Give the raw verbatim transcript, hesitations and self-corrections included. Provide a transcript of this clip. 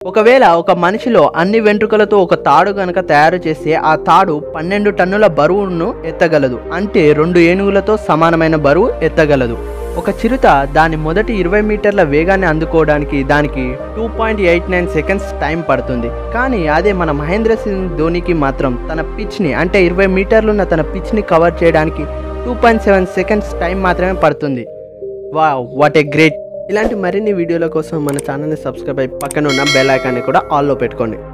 ఒకవేళ ఒక మనిషిలో అన్ని వెంట్రుకలతో ఒక తాడు గనక తయారు చేస్తే ఆ తాడు పన్నెండు టన్నుల బరువును ఎత్తగలదు. అంటే రెండు ఏనుగులతో సమానమైన బరువు ఎత్తగలదు. ఒక చిరుత దాని మొదటి ఇరవై మీటర్ల వేగాన్ని అందుకోవడానికి దానికి two point eight nine seconds time పడుతుంది. కానీ అదే మన మహేంద్ర సింగ్ ధోనికి మాత్రం తన పిచ్ని అంటే ఇరవై మీటర్లున్న తన పిచ్ని కవర్ చేయడానికి two point seven seconds time మాత్రమే పడుతుంది. Wow, what a great. ఇలాంటి మరిన్ని వీడియోల కోసం మన ఛానల్ని సబ్స్క్రైబ్ అయ్యి పక్కన ఉన్న బెల్ ఐకాన్ని కూడా ఆల్లో పెట్టుకోండి.